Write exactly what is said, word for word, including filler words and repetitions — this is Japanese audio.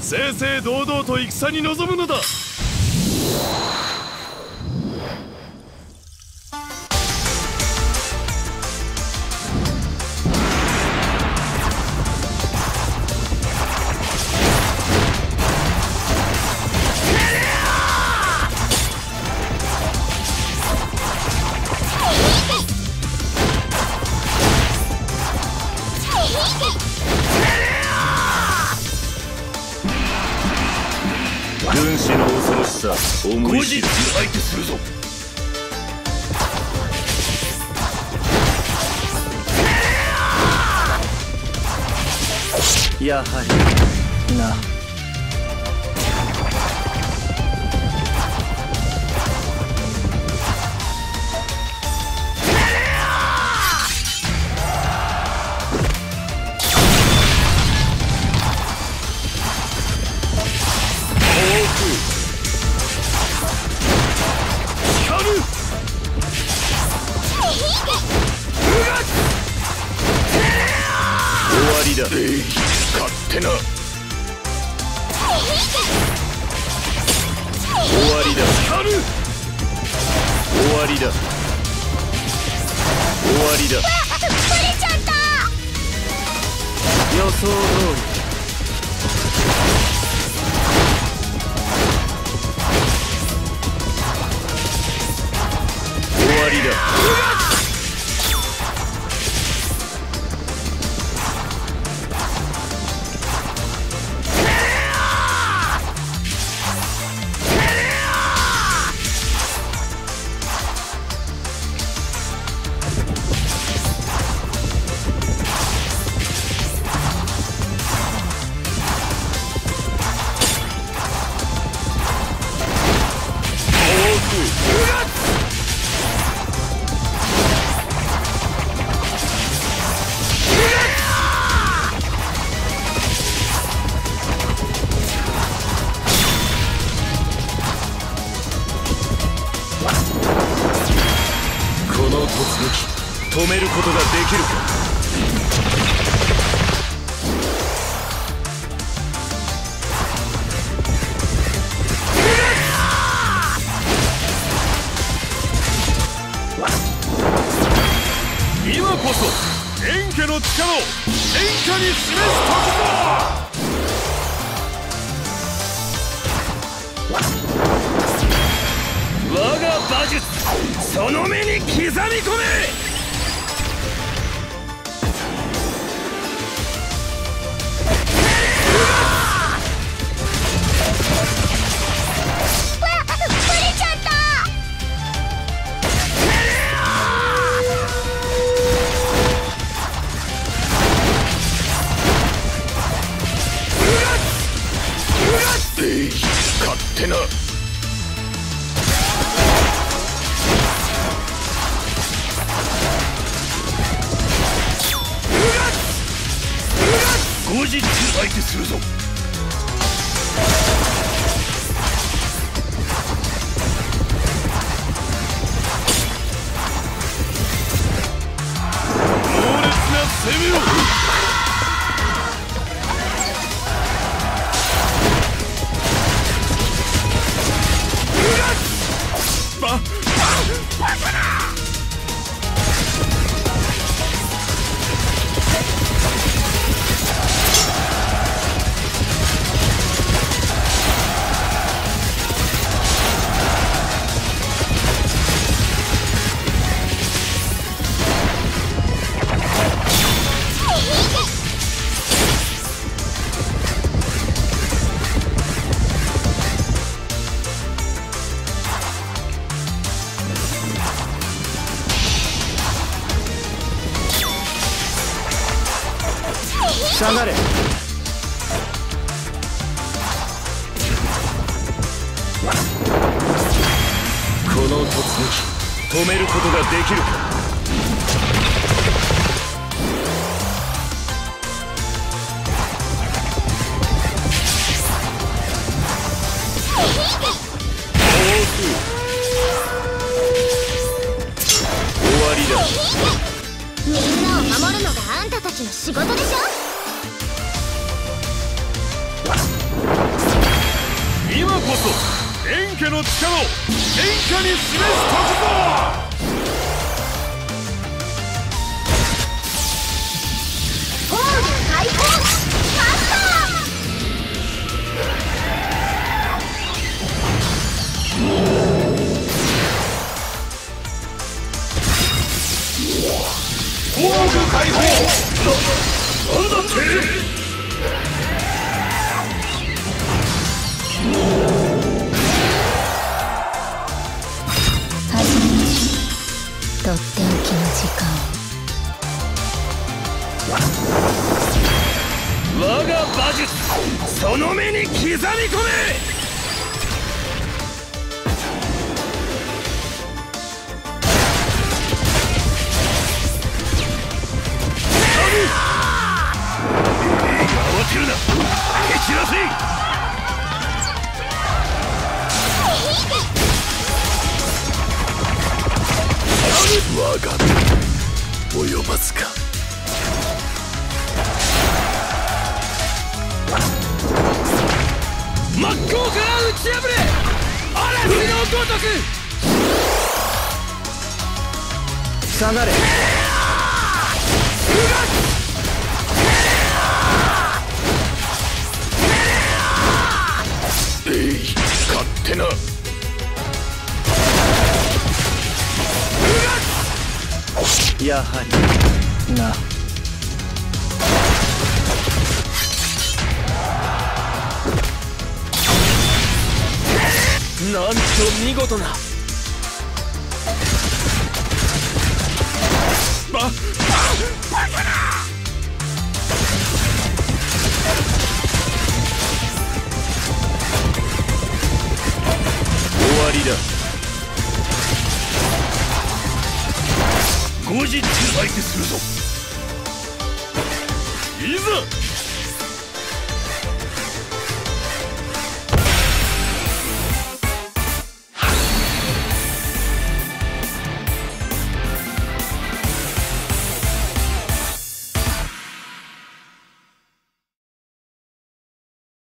正々堂々と戦に臨むのだ。 軍師の恐ろしさ思い知る。 相手するぞ。 やはりな。終わりだ。 勝手な。 終わりだ。 光る。 終わりだ。終わりだ。 バレちゃった。 予想通り。終わりだ。この突撃止めることができるか。 今こそ円家の力を円家に示す時だ。我が馬術その目に刻み込め。勝手な。後日相手するぞ。猛烈な攻めを。バババカな。 下がれ。この突撃止めることができるか。終わりだ。 みんなを守るのがあんたたちの仕事でしょ。 こそ円家の力を円家に示す時ぞ。 防御解放マスター。 防御解放。なんだって。 始めましょう。とっておきの時間を。 我が馬術その目に刻み込め。慌てるな、蹴散らせ。我が及ばずか。真っ向から打ち破れ、嵐のごとく。下がれ。えい、勝手な。やはりな。なんと見事な。バババカな。終わりだ。後日相手するぞ。いざ